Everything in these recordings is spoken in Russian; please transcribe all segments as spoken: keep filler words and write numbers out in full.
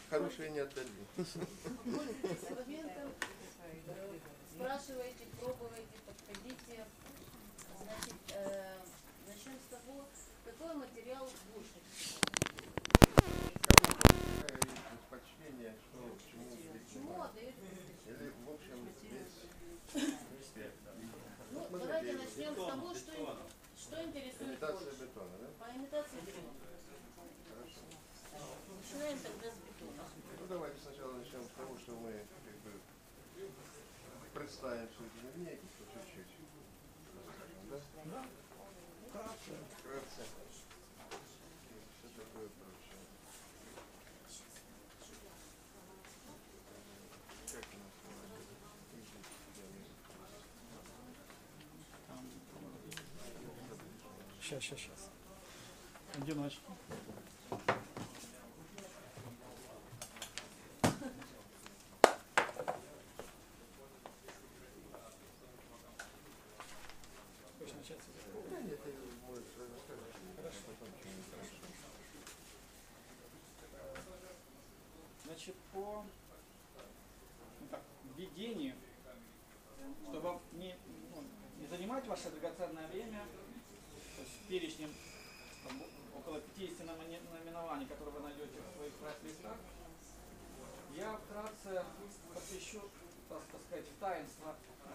Хорошее не отдадим. Спрашивайте, пробуйте, подходите. Значит, э, начнем с того, какой материал больше. Предпочтение, что чему, Чему отдают? или в общем весь спектр. Ну, давайте начнем с того, что, что интересует Имитация больше. бетона, да? По имитации бетона. Хорошо. Начинаем тогда с бетона. Ну давайте сначала начнем с того, что мы как бы представим все эти линейки по чуть-чуть. Да? Да. Вкратце. Вкратце. Все такое прочее. Как у нас Сейчас, сейчас, сейчас. Одиночки. Хочешь начать? Да нет, ты можешь рассказать. Хорошо. Потом что-нибудь хорошо. Значит, по ну, так, введению, чтобы не, ну, не занимать ваше драгоценное время, то есть перечнем там, около пятидесяти наименований, которые вы найдете в своих прайс-листах, я вкратце посвящу, так, так сказать, в таинство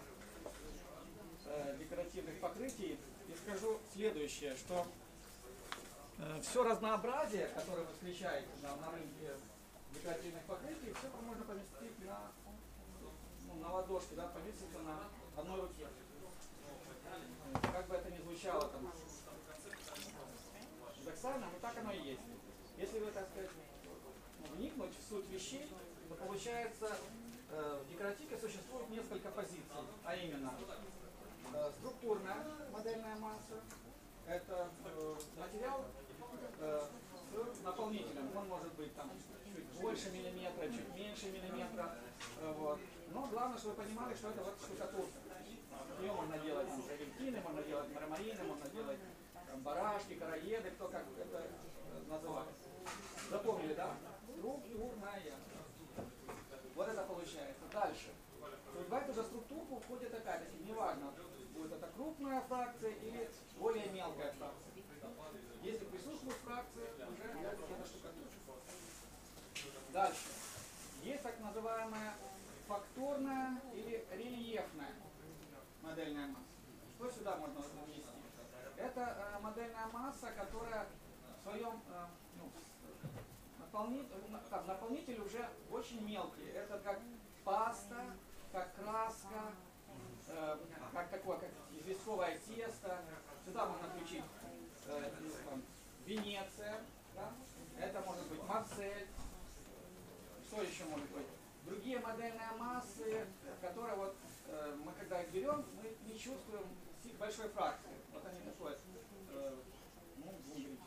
э, декоративных покрытий и скажу следующее, что э, все разнообразие, которое вы встречаете да, на рынке декоративных покрытий, все это можно поместить на, ну, на ладошке, да, повеситься на одной руке. Как бы это ни звучало там парадоксально, но так оно и есть. Если вы, так сказать, вникнуть в суть вещей, то получается, э, в декоративе существует несколько позиций, а именно э, структурная модельная масса, это э, материал э, с наполнителем, он может быть там чуть больше миллиметра, чуть меньше миллиметра, э, вот. Но главное, чтобы вы понимали, что это вот штукатурка. Ее можно делать там, травертины, можно делать мармарины, можно делать там, барашки, караеды, кто как это э, называет. Запомнили, да? Структурная. Вот это получается. Дальше. В эту же структуру входит опять-таки, неважно, будет это крупная фракция или более мелкая фракция. Если присутствует фракция, уже это штукатурка. Дальше. Есть так называемая фактурная или рельефная модельная масса. Что сюда можно внести? Это э, модельная масса, которая в своем э, ну, наполнитель, как, наполнитель уже очень мелкий. Это как паста, как краска, э, как такое, как известковое тесто. Сюда можно включить э, там, Венеция, да? Это может быть Марсель. Что еще может быть? Другие модельные массы, которые вот э, мы когда их берем, мы не чувствуем их большой фракции. Вот они такой, э, ну, будем говорить,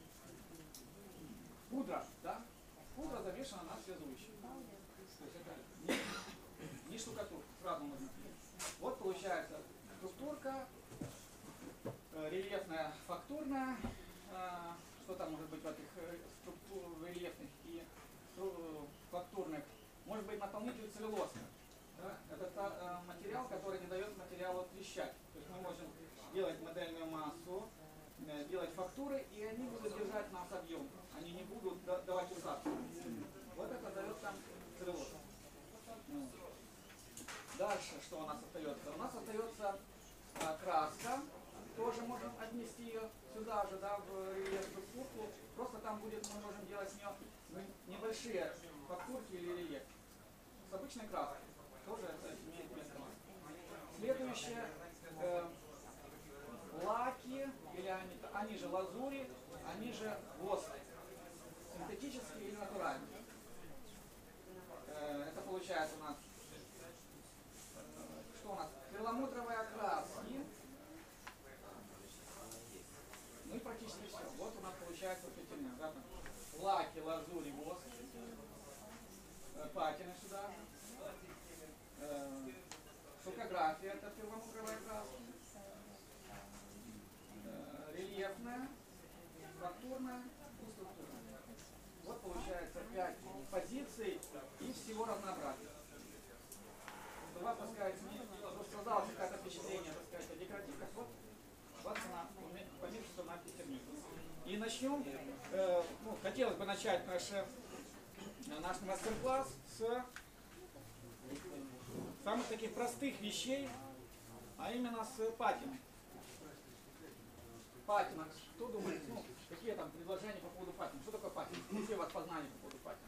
пудра, да? Пудра замешана на связующей. То есть это не, не штукатурка, сразу можно. Вот получается структурка, э, рельефная, фактурная. Э, что там может быть в этих э, структур рельефных и э, фактурных? Может быть наполнитель целлюлозка. Да? Это та, э, материал, который не дает материалу трещать. То есть мы можем делать модельную массу, э, делать фактуры, и они будут держать нас объем. Они не будут да, давать усадку. Вот это дает там целлюлоз. Ну. Дальше что у нас остается? У нас остается э, краска. Тоже можем отнести ее сюда же, да, в рельефную структуру. Просто там будет, мы можем делать с нее небольшие фактурки или рельеф. С обычной краской. Тоже это имеет место. Следующее. Э, лаки, или они, они же лазури, они же воски. Синтетические или натуральные. Э, это получается у нас, э, что у нас? Перламутровые окраски. Ну и практически все. Вот у нас получается пятина. Да? Лаки, лазури, воск. Патина сюда. Э, шелкография, это перламутровая краска. Э, рельефная, фактурная и структурная. Вот получается пять позиций. всего разнообразия. У вас, так сказать, создалось какое-то впечатление, так сказать, о декоративках, вот, вот она, помимо на пятерни. И начнем, э, ну, хотелось бы начать наш, наш мастер-класс с самых таких простых вещей, а именно с патиной. Патина. Кто думает, ну, какие там предложения по поводу патины? Что такое патина? Какие у вас познания по поводу патины?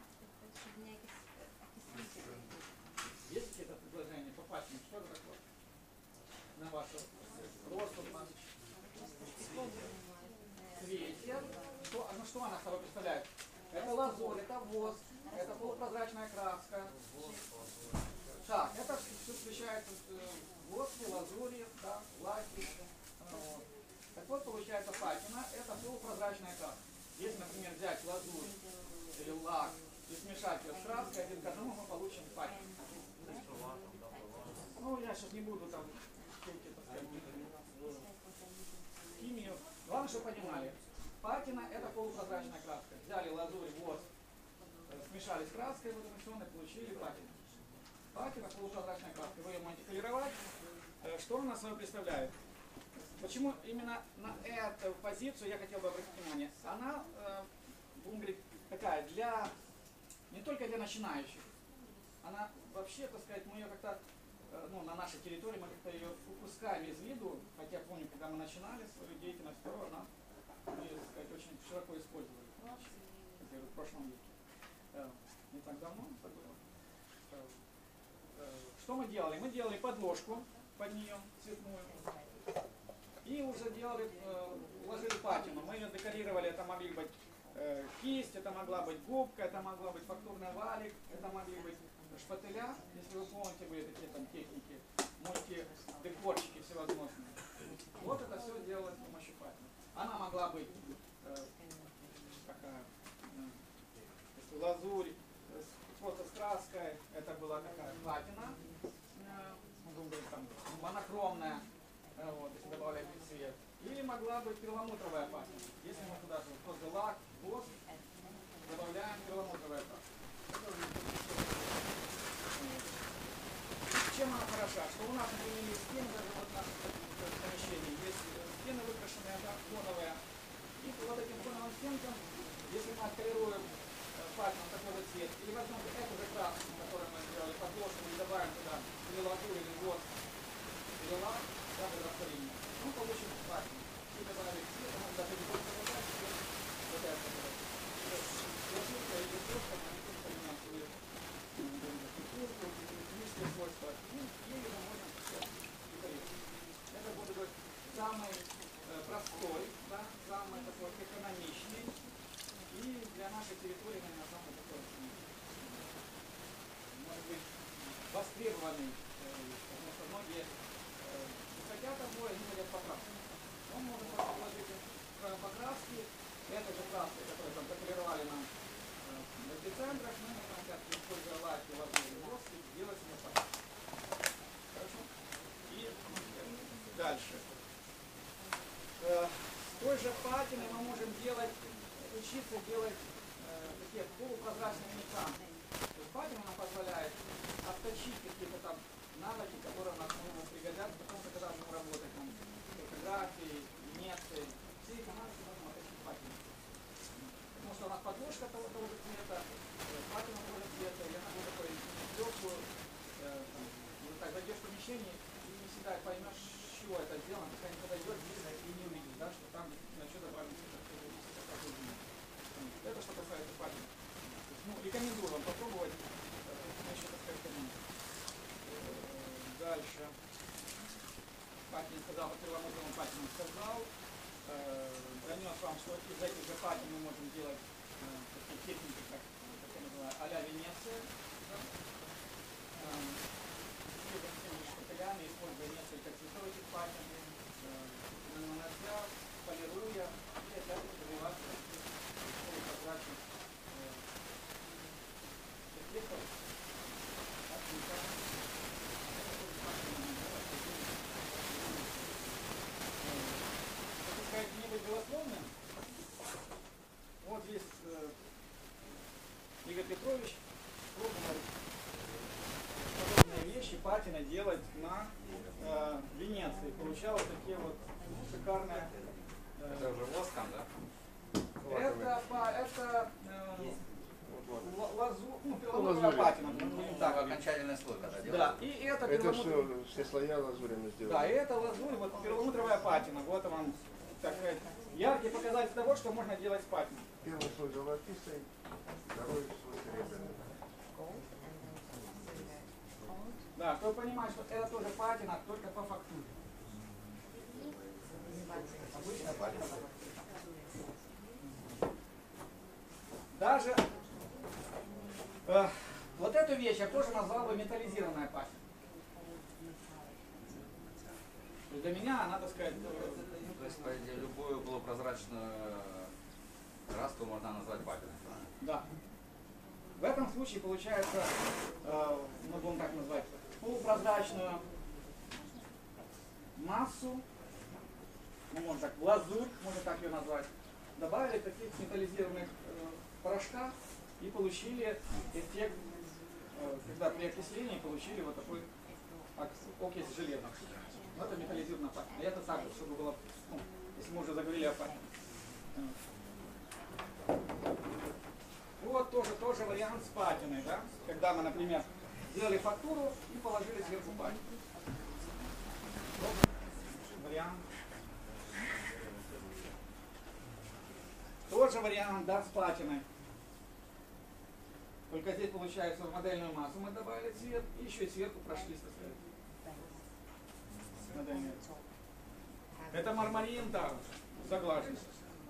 Есть какие-то предложения по патине? Что это такое? На вашу просто цвете. Что, ну, что она собой представляет? Это лазурь, это воск, это полупрозрачная краска. Так, это все встречается в воске, лазури, да, лаке. Вот. Так вот, получается патина, это полупрозрачная краска. Если, например, взять лазурь или лак и смешать ее с краской, один к одному мы получим патину. Ну, я сейчас не буду там химию. Главное, чтобы понимали. Патина это полупрозрачная краска. Взяли лазурь, воск, смешали с краской, вот это все, и получили патину. Патина полупрозрачная краска. Вы ее можете колеровать. Что она собой представляет? Почему именно на эту позицию я хотел бы обратить внимание? Она, э, будем говорить, такая для, не только для начинающих. Она вообще, так сказать, мы ее как-то, э, ну, на нашей территории, мы как-то ее упускаем из виду. Хотя помню, когда мы начинали свою деятельность, то она, мы, так сказать, очень широко использовали. В прошлом веке. Э, не так давно это было. Э, э, что мы делали? Мы делали подложку под нее цветную. И уже делали, э, уложили патину. Мы ее декорировали, это могли быть э, кисть, это могла быть губка, это могла быть фактурный валик, это могли быть шпателя, если вы помните, были такие там техники, мультидекорчики всевозможные. Вот это все делалось с помощью патины. Она могла быть э, такая, э, лазурь, э, просто с краской, это была такая патина, э, там, монохромная. Вот, если добавлять цвет. Или могла быть перламутровая патина. Если мы туда же просто лак, воск, добавляем перламутровая патина. Чем она хороша? Что у нас, например, есть стены, даже вот в нашем помещении, есть стены выкрашенные, да, фоновые. И вот этим фоновым стенкам, если мы отколируем патину в такой же цвет, или возьмем эту же краску, которую мы сделали подложку, и добавим туда или лазурь, или воск, или лак, растворение. Мы получим патину. И добавить цвет, а мы даже не будем добавлять цвет. Вот это вот. Ложится или просто мы не будем поменять свою фигурку, технические свойства. И ею мы можем все декорировать. Это будет быть самый э, простой, да, самый такой экономичный. И для нашей территории, наверное, самый такой, может быть, востребованный, э, потому что многие хотят обои, они хотят покраски. Он может положить покраски, этой же краской, которую там поколировали нам в децембрах, мы можем как используя лаки, лазурь, воск, делать себе покраски. Хорошо? И дальше. С той же патины мы можем делать, учиться делать э, такие полупрозрачные механики. То есть патина нам позволяет отточить какие-то там навыки, которые у нас могут пригодятся, потому что когда мы будем работать там, фотографии, инъекции, все эти навыки можем отточить патиной. Потому что у нас подложка того, того же цвета, патина того же цвета, и она будет такой легкую, э, так зайдешь в помещение и не всегда поймешь, с чего это сделано, пока не подойдешь близко и не увидишь, да, что там на что добавить это что касается патины. Ну, рекомендую вам попробовать, э, еще, так сказать, дальше. Патин сказал, по перламутровым патинам сказал. Э, донес вам, что из этих же патин мы можем делать э, такие техники, как, как я называю, а-ля Венеция. Да? Э, теми шпателями, используя несколько цветов этих патин, э, нанося, полируя, и опять добиваться полупрозрачных эффектов от цвета. Не быть голословным. Вот здесь э, Игорь Петрович пробовал получал вот такие вот шикарные. э, Это уже воском, да? Это, по- это э, Вот, ла- лазу, ну, лазурь. перламутровая патина, будем так Так, говорить. окончательный слой когда Да, делаете. и это Это перламутровая. все, все слоя лазурями сделаны. Да, и это лазурь, вот перламутровая патина. Вот вам, так сказать, яркий показатель того, что можно делать с патиной. Первый слой золотистый, второй слой серебряный. Да, чтобы понимать, что это тоже патина, только по фактуре. Обычная патина по фактуре. Даже э, вот эту вещь я тоже назвал бы металлизированная патина. То есть для меня она, так сказать, э, То есть, по идее, любую полупрозрачную краску можно назвать патиной. правильно? да. В этом случае получается, э, мы будем так назвать, полупрозрачную массу, ну, можно так, лазурь, можно так ее назвать, добавили таких металлизированных э, порошка и получили эффект, э, когда при окислении получили вот такой ок- окись железа. Ну, это металлизированная патина. И это так, вот, чтобы было, ну, если мы уже заговорили о патине. Вот тоже, тоже вариант с патиной, да? Когда мы, например, сделали фактуру и положили сверху патину. Вот вариант. Тот же вариант, да, с патиной. Только здесь получается в модельную массу мы добавили цвет и еще и сверху прошлись, так сказать. Модельную. Это мармарин, да, согласен.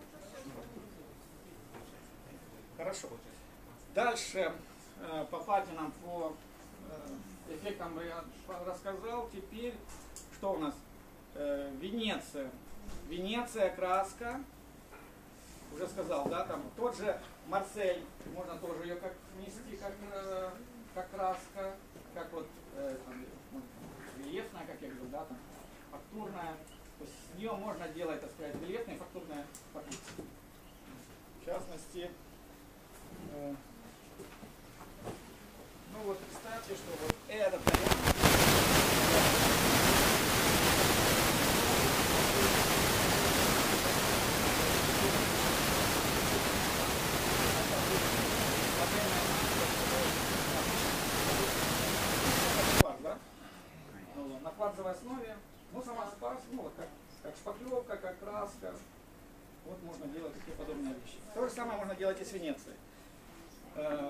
Хорошо. Дальше э, по патинам, по э, эффектам я рассказал. Теперь что у нас? Э, Венеция. Венеция, краска. Уже сказал, да, там тот же Марсель, можно тоже ее как нести, как, э, как краска, как вот э, там, ну, рельефная, как я говорил, да, там, фактурная. То есть с нее можно делать, так сказать, рельефная и фактурная покрытие. В частности, э, ну вот представьте, что вот этот вариант. На кварцевой основе, ну сама спас, ну вот как, как шпаклевка, как краска. Вот можно делать такие подобные вещи. То же самое можно делать и с Венецией. Э,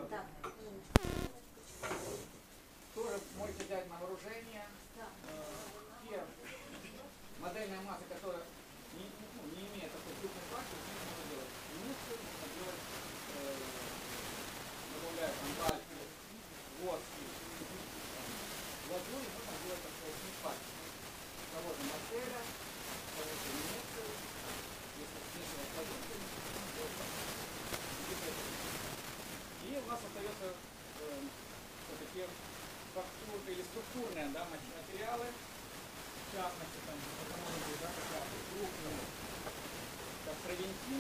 тоже можете взять на вооружение э, те модельные массы, которые не, ну, не имеют такой крупной фактуры, их можно делать. Венецию можно делать, э, добавляя там бальки, воски, лазури, можно делать такой смешпатик. Того же Марселя, того же Венецию, если смешивать продукты, и у нас остается э, вот такие фактурные или структурные, да, материалы, в частности, там, это может быть, да, такая крупная, как провентин,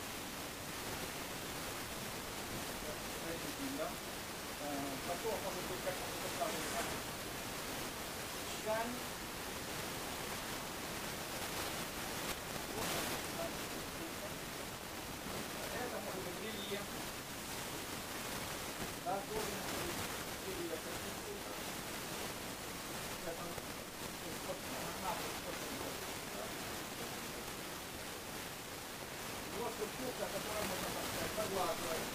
провентин, да, э, потом может быть, как мы показывали, да, щань, это может быть рельеф, да, тоже может быть рельеф, это вот структура, которую можно, так сказать, заглаживать.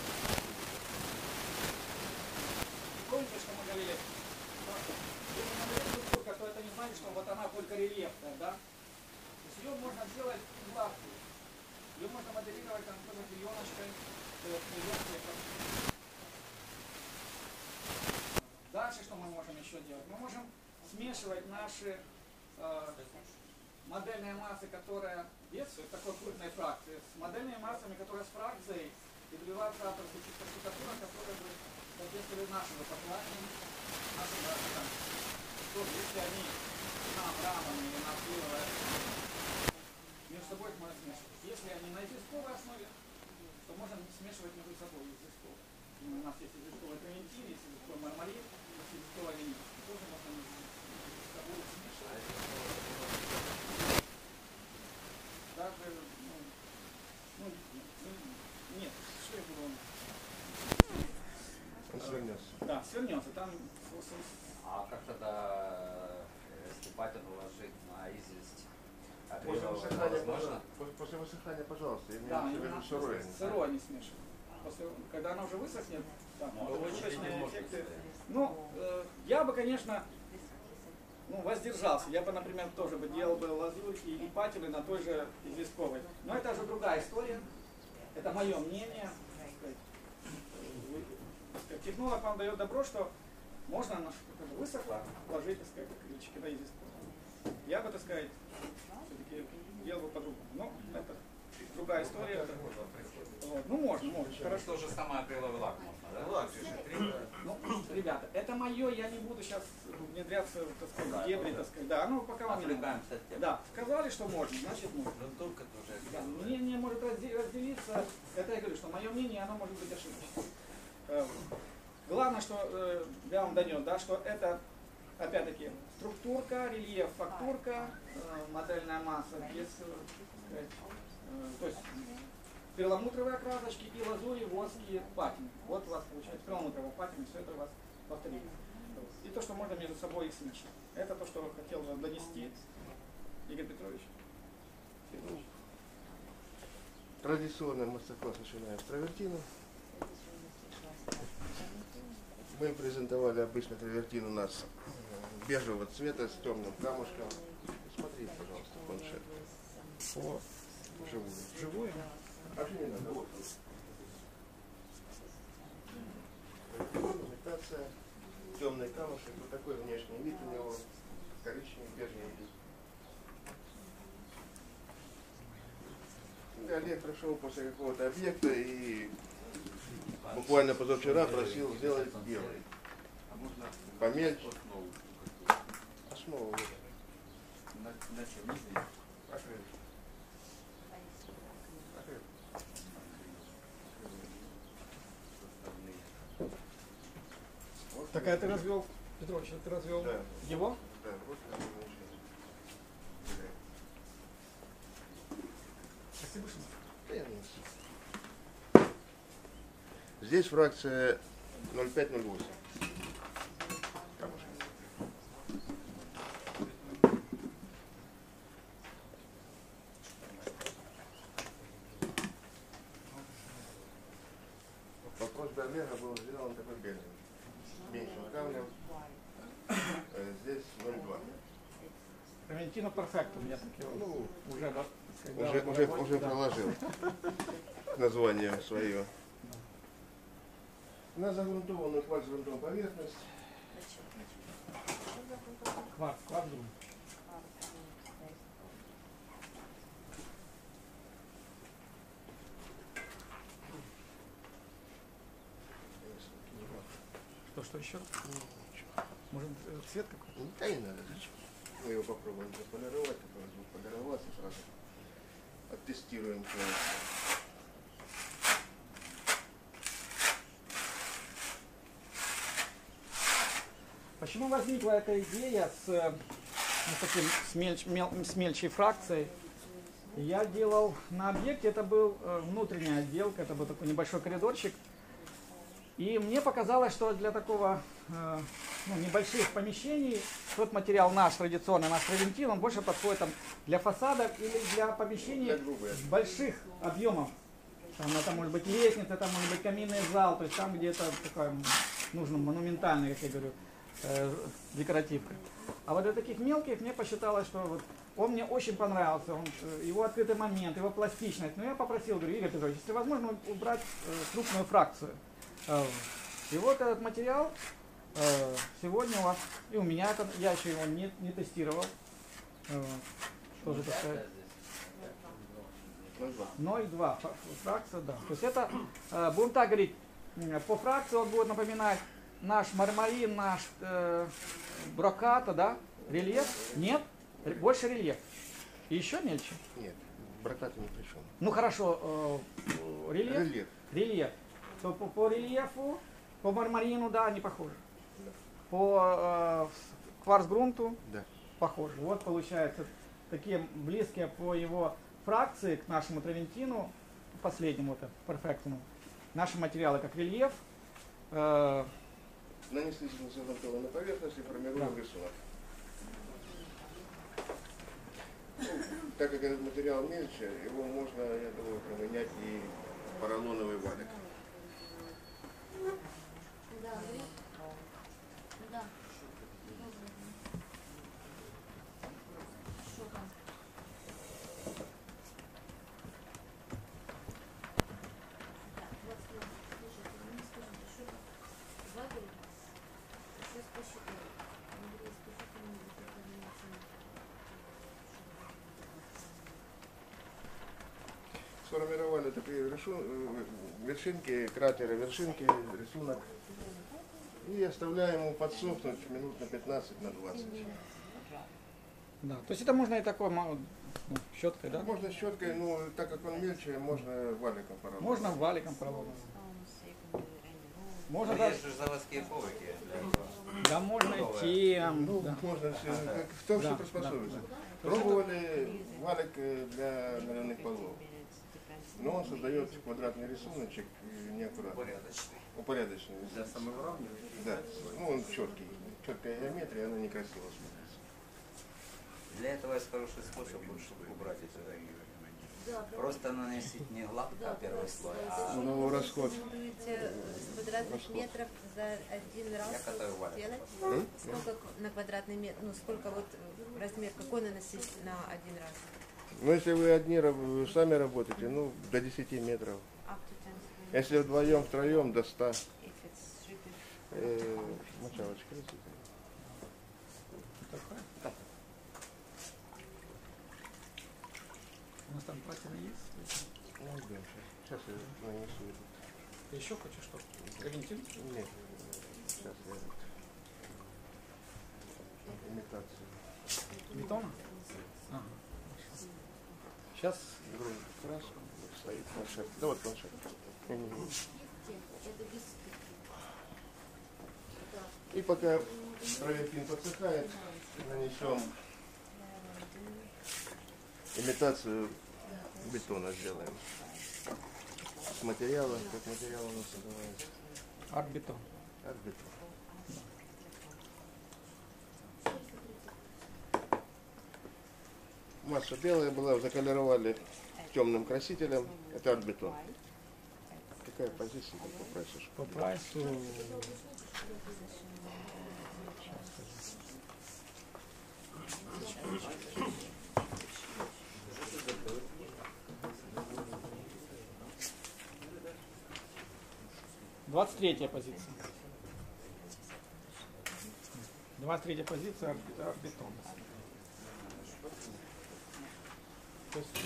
Помните, что мы говорили? Если мы говорим структурка, то это не значит, что вот она только рельефная, да? То есть ее можно сделать гладкой. Ее можно моделировать там какой-то клееночкой, Дальше что мы можем еще делать? Мы можем смешивать наши э, модельные массы, которые действуют в такой крупной фракции, с модельными массами, которые с фракцией, и добиваться авторской штукатура, которая будет соответствовать нашим поклонам, нашим работам. То есть, если они на рамами или на сливовой между собой их можно смешивать. Если они на известковой основе, то можно смешивать между собой известковые. У нас есть известковый провентин, есть известковый мармарин, есть известковая венеция. Тоже можно между собой смешивать. даже, ну, ну, ну, нет, что я буду... Он свернется. Да, свернется, там... с- с- А как тогда, э, если патину ложить на известь, После акрилового, высыхания, возможно? пожалуйста, после- после высыхания, пожалуйста, я Да, имею в виду именно сырое. сырое не смешивать. После, когда она уже высохнет, да, Можно, побочные можно эффекты. стоять. Ну, э, я бы, конечно, ну, воздержался. Я бы, например, тоже бы делал бы лазурь и, и патины на той же известковой. Но это же другая история. Это мое мнение. Так сказать. Так сказать, технолог вам дает добро, что можно, она как бы высохла, ложить, так сказать, ключики на известковую. Я бы, так сказать, все-таки делал бы по-другому. Но это другая история. Это, вот. Ну, можно, можно. Хорошо. То же самое акриловый лак можно, да? Лак же, три. Ну, ребята, это мое, я не буду сейчас внедряться, так сказать, в дебри, так сказать. Да, ну пока вам не надо. Отвлекаемся от темы. Да, сказали, что можно, значит можно. Грунтовка тоже. Да, мнение может разде- разделиться, это я говорю, что мое мнение, оно может быть ошибочным. Э, Главное, что э, я вам донес, да, что это, опять-таки, структурка, рельеф, фактурка, э, модельная масса, без, э, сказать, э, то есть перламутровые окрасочки и лазури, воски, патины. Вот у вас получается перламутровая патина, все это у вас повторили. И то, что можно между собой их смешать. Это то, что хотел вам донести Игорь Петрович. Петрович. Традиционный мастер-класс начинаем с травертина. Мы презентовали обычно травертин у нас э, бежевого цвета с темным камушком. Смотрите, пожалуйста, планшет. О, Вживую. живое? А что не надо? Вот. Имитация. Темный камушек. Вот такой внешний вид у него. Коричневый, бежевый. Олег пришел после какого-то объекта и буквально позавчера просил сделать белый. Помельче. Основу. На, на чем? Не знаю. Акрил. Акрил. Вот Так а ты развел, Петрович, ты развел Да. его? Да, вот это уменьшение. Спасибо, что Да, я не знаю. Здесь фракция ноль пять ноль восемь. Камушек. Вопрос Берлера был сделан такой белый. С меньшим камнем. Э, Здесь ноль два. Равентино перфектум, я таки Ну, уже, да, Уже, уже, уже проложил название свое. На загрунтованную кварц-грунтовую поверхность. Кварц, кварц грунт. Что, что еще? Может, э, цвет какой-то? Да не надо, зачем? Мы его попробуем заполировать, который будет полироваться сразу. Оттестируем все. Почему возникла эта идея с, э, ну, таким, с, мельч- мел- с мельчей фракцией? Я делал на объекте, это был э, внутренняя отделка, это был такой небольшой коридорчик. И мне показалось, что для такого э, ну, небольших помещений тот материал наш, традиционный, наш травентин, он больше подходит там, для фасадов или для помещений Для грубых. больших объемов. Там это может быть лестница, это может быть каминный зал, то есть там, где это такое нужно монументальный, как я говорю, э, декоративка. А вот для таких мелких мне посчиталось, что вот он мне очень понравился, он, э, его открытый момент, его пластичность. Но я попросил, говорю, Игорь Петрович, если возможно, убрать э, крупную фракцию. Э, и вот этот материал э, сегодня у вас, и у меня, это, я еще его не, не тестировал. Э, тоже, так сказать, ноль два. ноль два фра- фракция, да. То есть это, э, будем так говорить, м, по фракции он будет напоминать наш мармарин, наш э, броката, да, рельеф. Нет, р- больше рельеф. И еще мельче. Нет, брокаты ни при чем. Ну хорошо, э, рельеф. Рельеф. Рельеф. То по, по рельефу, по мармарину, да, они похожи. Да. По э, кварцгрунту Да. похожи. Вот получается такие близкие по его фракции к нашему травентину, последнему, это перфектному, наши материалы как рельеф. Э, Нанесли заготовку на поверхность и формируем Да. рисунок. Ну, так как этот материал мельче, его можно, я думаю, применять и поролоновый валик. Да, говори. Да. Что там? Да, вот, вот, слушайте, вы мне скажите, что там? Два говорит? Сейчас посчитаю. Андрей, скажите мне, вот это не очень. Сформировали такие рисун- э, вершинки, кратеры, вершинки, рисунок. И оставляем его подсохнуть минут на пятнадцать, на двадцать. да. То есть это можно и такой ма- ну, щеткой, да? Можно щеткой, но так как он мельче, можно валиком поролонить. Можно валиком поролоновым. Можно Но даже, есть же заводские коврики для этого. да, можно и Готовое. тем. Ну, Да. можно все, как, кто все Да, приспособится. да, Пробовали валик э, для наливных полов. Но он создает квадратный рисуночек и неаккуратный. Порядочный. Упорядоченный. Для самовыравнивания. Да. Ну он четкий. Четкая геометрия, она некрасиво смотрится. Для этого есть хороший способ, вот, чтобы убрать эти. Да, Просто наносить не гладко первый слой, а Ну, расход. Рекомендуете с квадратных метров за один раз я катаю валик. делать? М? Сколько на квадратный метр, ну сколько вот размер, какой наносить на один раз? Ну, если вы одни раб- сами работаете, ну, до десяти метров. Up to ten square. Если вдвоем, втроем, до ста. If it's repeat. Э, мочалочка. Такая. У нас там платина есть? Ну, идем сейчас. Сейчас я нанесу этот. Ты еще хочешь что? Травентин? Нет, сейчас я этот. Имитацию. Бетона? Ага. Сейчас. Грунт краску. Стоит планшет. Да вот планшет. Не-не-не. Это без скидки. Так. И пока травертин подсыхает, нанесем имитацию бетона сделаем. С материала, как материал у нас называется? Арт-бетон. Арт-бетон. Масса белая была, заколеровали темным красителем. Это арт-бетон. Какая позиция по прайсу? По прайсу. Двадцать третья позиция. Двадцать третья позиция арт- арт-бетон. То есть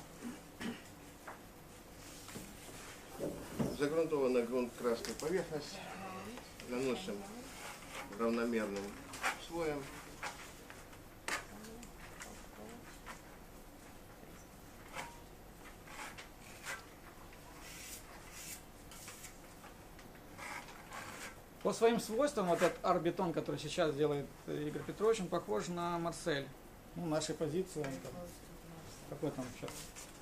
Загрунтованная грунт красной поверхность. Наносим равномерным слоем. по своим свойствам вот этот арт-бетон, который сейчас делает Игорь Петрович, он похож на Марсель. Ну, нашей позиции. он там, какой там сейчас?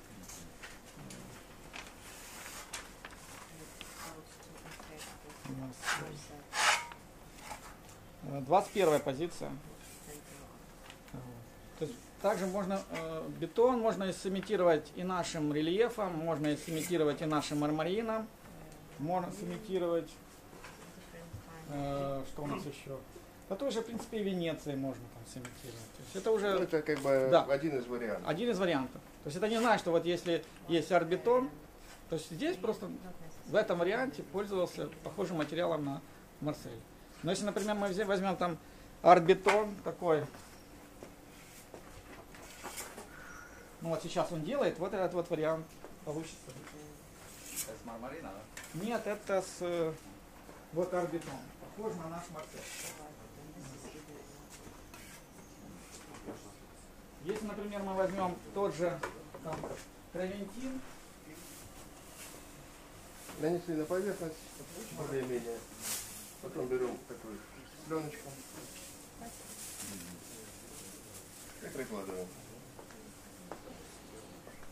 двадцать первая позиция. То есть также можно э, бетон можно сымитировать и нашим рельефом, можно и сымитировать и нашим мармарином, можно сымитировать, э, что у нас еще? Да тоже, в принципе, и Венеции можно там сымитировать. То есть это уже Ну, это как бы Да. один из вариантов. один из вариантов. То есть это не значит, что вот если есть арт-бетон, то есть здесь просто в этом варианте пользовался похожим материалом на Марсель. Но если, например, мы взя- возьмем там арт-бетон такой, ну вот сейчас он делает, вот этот вот вариант получится. Это с мармарина, да? Нет, это с э, вот арт-бетон, похож на наш Марсель. Если, например, мы возьмем тот же там, травентин, Нанесли на поверхность, более-менее. Потом берем такую пленочку и прикладываем.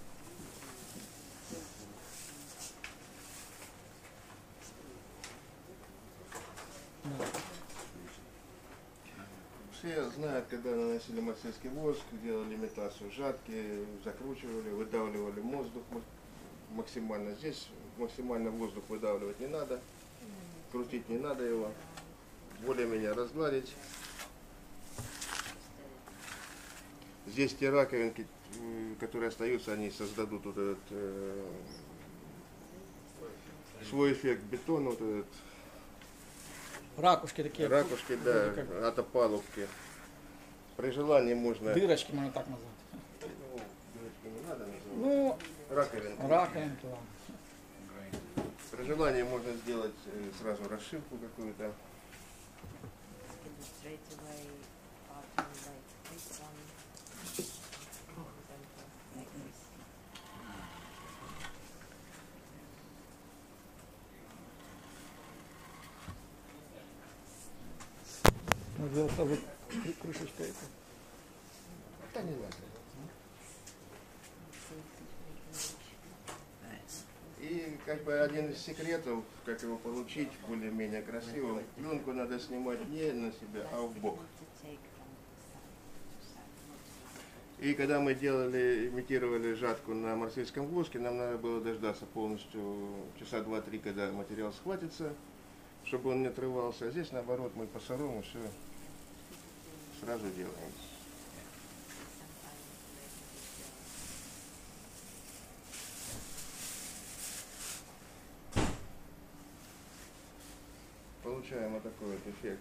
Все знают, когда наносили марсельский воск, делали имитацию жатки, закручивали, выдавливали воздух максимально. Здесь максимально воздух выдавливать не надо, крутить не надо его, более-менее разгладить. Здесь те раковинки, которые остаются, они создадут вот этот э, свой эффект бетона, вот этот Ракушки такие. ракушки, да, как от опалубки. При желании можно... дырочки, можно так назвать. Ну, дырочки не надо называть. Ну, Раковинки. раковинки, ладно. При желании можно сделать э, сразу расшивку какую-то. Straight away pattern like this one. For example, like this. Вот это вот крышечка эта. Да не надо. И как бы один из секретов, как его получить более-менее красивым, пленку надо снимать не на себя, а в бок. И когда мы делали, имитировали жатку на марсельском воске, нам надо было дождаться полностью часа два-три, когда материал схватится, чтобы он не отрывался. А здесь наоборот мы по-сырому все сразу делаем. Получаем вот такой вот эффект.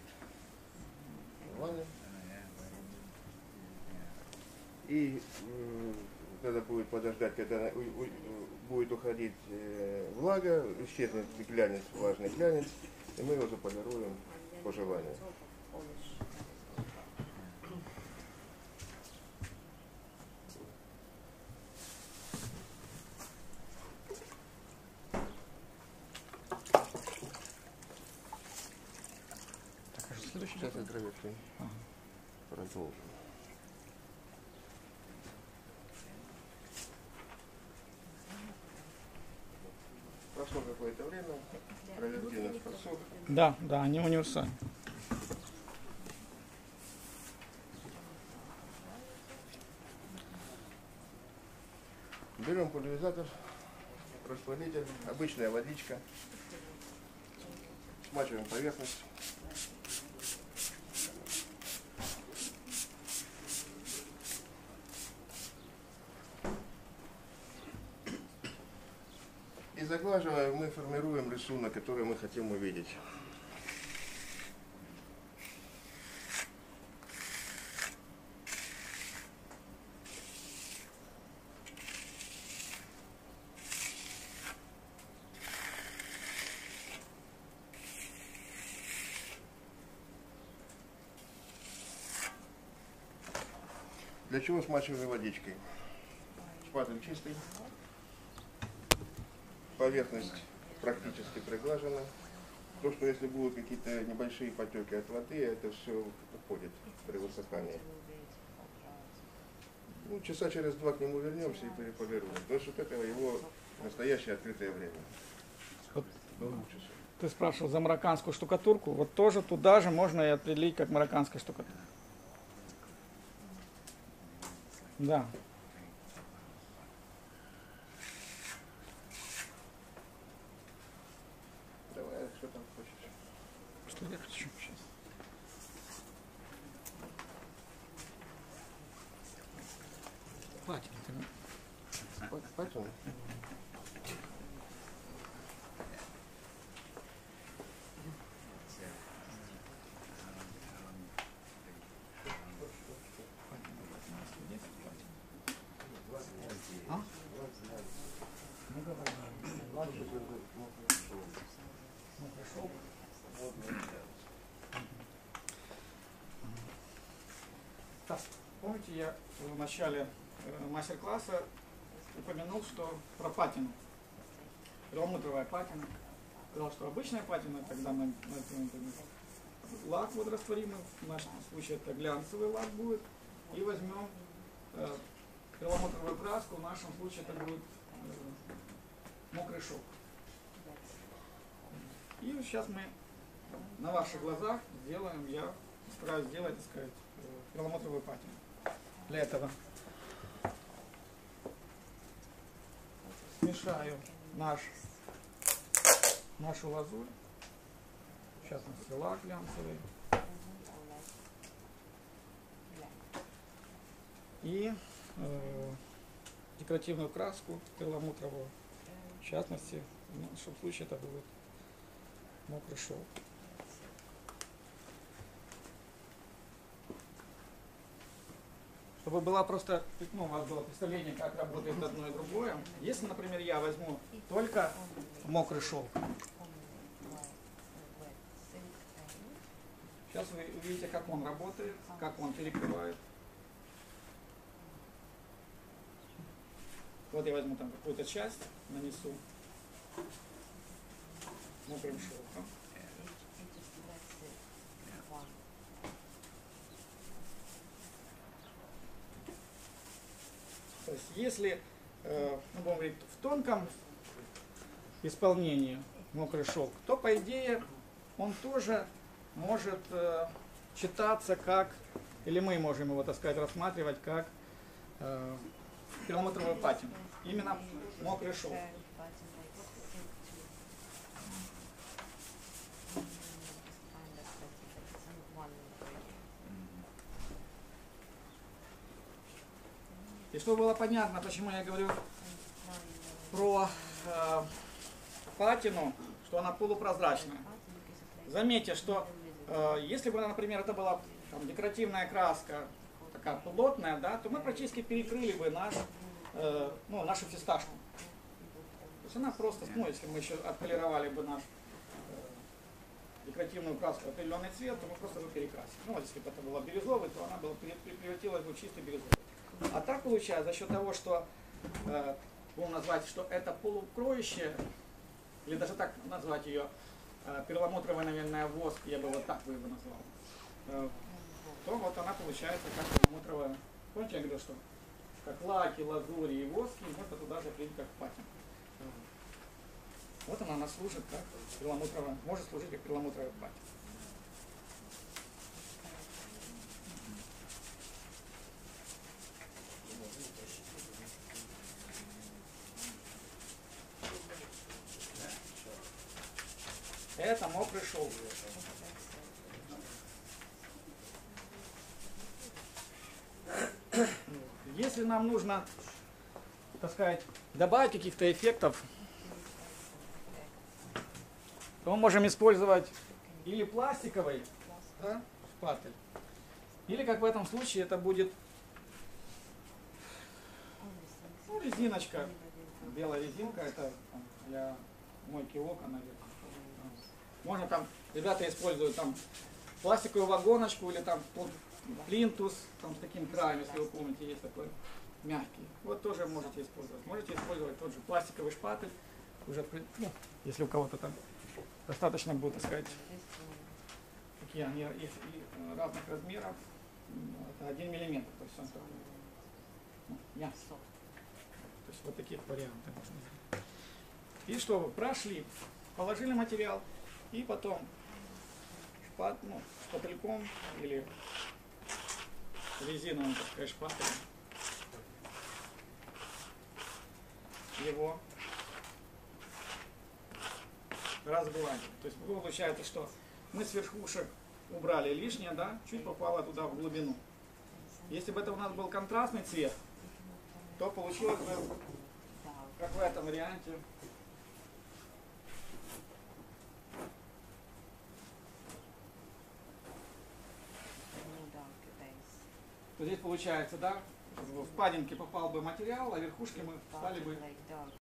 И э, надо будет подождать, когда у, у, будет уходить э, влага, исчезнет глянец, влажный глянец, и мы его заполируем по желанию. Следующий. Сейчас я проверю. Ага. Продолжим. Прошло какое-то время, провертинец подсох. Да, да, они универсальны. Берем пульверизатор, распылитель, обычная водичка, смачиваем поверхность. И заглаживая, мы формируем рисунок, который мы хотим увидеть. Для чего смачиваем водичкой? Шпатель чистый. Поверхность практически приглажена. То, что если будут какие-то небольшие потеки от воды, это все уходит при высыхании. Ну, часа через два к нему вернемся и переполируем. То есть вот это его настоящее открытое время. Вот, До двух часов. ты спрашивал за марокканскую штукатурку. Вот тоже туда же можно и определить, как марокканская штукатурка. Да. Давай, что там хочешь? Что я хочу сейчас? Хватит. Пальцем? А? Ну давай. Ну пришел. Так, помните, я в начале э, мастер-класса упомянул, что про патину. Перламутровая патина. Сказал, что обычная патина, тогда мы, мы лак водорастворимый, в нашем случае это глянцевый лак будет, и возьмем э, перламутровую краску, в нашем случае это будет э, мокрый шелк. И сейчас мы на ваших глазах сделаем, я стараюсь сделать, так сказать, перламутровую патину. Для этого смешаю наш, нашу лазурь. Сейчас у нас лак глянцевый. И э, декоративную краску перламутровую. В частности, в нашем случае это будет мокрый шелк. Чтобы было просто, ну, у вас было представление, как работает одно и другое. Если, например, я возьму только мокрый шелк, сейчас вы увидите, как он работает, как он перекрывает. Вот я возьму там какую-то часть, нанесу мокрым шелком. То есть, если, э, ну, будем говорить, в тонком исполнении мокрый шелк, то, по идее, он тоже может э, читаться как, или мы можем его, так сказать, рассматривать как э, перламутровую патину. Именно мокрый шелк. И чтобы было понятно, почему я говорю про э, патину, что она полупрозрачная. Заметьте, что э, если бы, например, это была там, декоративная краска, такая плотная, да, то мы практически перекрыли бы наш, э, ну, нашу фисташку. То есть она просто, ну, если мы еще отполировали бы наш э, декоративную краску определенный цвет, то мы просто бы перекрасили. Ну, если бы это было бирюзовый, то она была, превратилась бы в чистый бирюзовый. А так получается, за счет того, что, э, будем назвать, что это полукроющее, или даже так назвать ее, э, перламутровая, наверное, воск, я бы вот так бы его назвал, э, то вот она получается как перламутровая. Помните, я говорил, что как лаки, лазури и воски, можно туда же прийти как патина. Вот она, она служит как перламутровая, может служить как перламутровая патина. Это мокрый шелк. Если нам нужно, так сказать, добавить каких-то эффектов, то мы можем использовать или пластиковый, да, шпатель, или, как в этом случае, это будет, ну, резиночка, белая резинка, это там, для мойки окон, наверное. Можно там, ребята используют там пластиковую вагоночку или там плинтус там, с таким краем, если вы помните, есть такой мягкий. Вот тоже можете использовать. Можете использовать тот же пластиковый шпатель, уже, ну, если у кого-то там достаточно будет, так сказать, такие они есть и разных размеров. Это один миллиметр, то есть он такой, ну, мягкий. То есть вот таких вариантов можно сделать. И что вы прошли, положили материал. И потом шпат, ну, шпательком или резиновым, так сказать, шпателем его разгладили. То есть получается, что мы с верхушек убрали лишнее, да, чуть попало туда в глубину. Если бы это у нас был контрастный цвет, то получилось бы, как в этом варианте, то здесь получается, да, в впадинке попал бы материал, а верхушки мы стали бы